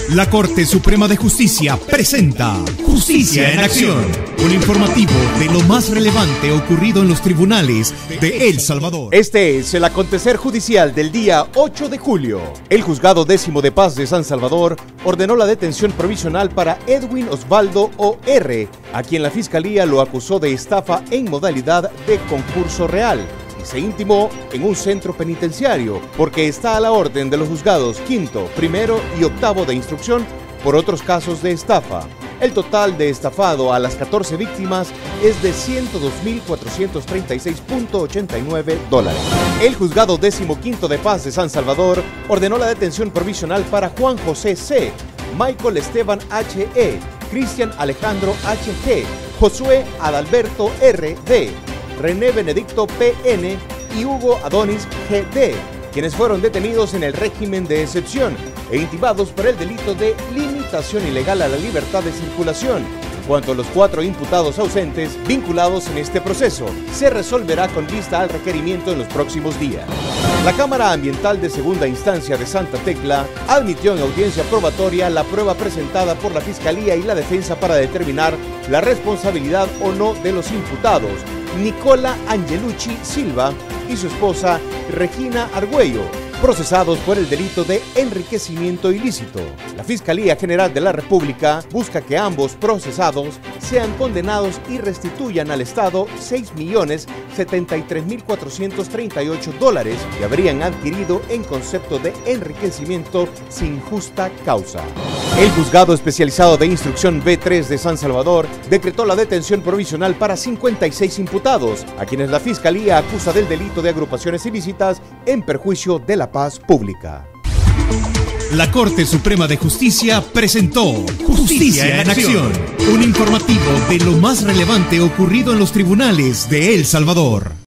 La Corte Suprema de Justicia presenta Justicia en Acción, un informativo de lo más relevante ocurrido en los tribunales de El Salvador. Este es el acontecer judicial del día 8 de julio. El Juzgado Décimo de Paz de San Salvador ordenó la detención provisional para Edwin Osvaldo O.R., a quien la Fiscalía lo acusó de estafa en modalidad de concurso real. Se intimó en un centro penitenciario porque está a la orden de los juzgados quinto, primero y octavo de instrucción por otros casos de estafa. El total de estafado a las 14 víctimas es de $102.436.89. El Juzgado Décimo Quinto de Paz de San Salvador ordenó la detención provisional para Juan José C., Michael Esteban H.E., Cristian Alejandro H.G., Josué Adalberto R.D., René Benedicto P.N. y Hugo Adonis G.D., quienes fueron detenidos en el régimen de excepción e intimados por el delito de limitación ilegal a la libertad de circulación. En cuanto a los 4 imputados ausentes vinculados en este proceso, se resolverá con vista al requerimiento en los próximos días. La Cámara Ambiental de Segunda Instancia de Santa Tecla admitió en audiencia probatoria la prueba presentada por la Fiscalía y la Defensa para determinar la responsabilidad o no de los imputados Nicola Angelucci Silva y su esposa Regina Argüello, procesados por el delito de enriquecimiento ilícito. La Fiscalía General de la República busca que ambos procesados sean condenados y restituyan al Estado $6.073.438 que habrían adquirido en concepto de enriquecimiento sin justa causa. El Juzgado Especializado de Instrucción B3 de San Salvador decretó la detención provisional para 56 imputados, a quienes la Fiscalía acusa del delito de agrupaciones ilícitas en perjuicio de la paz pública. La Corte Suprema de Justicia presentó Justicia en Acción, un informativo de lo más relevante ocurrido en los tribunales de El Salvador.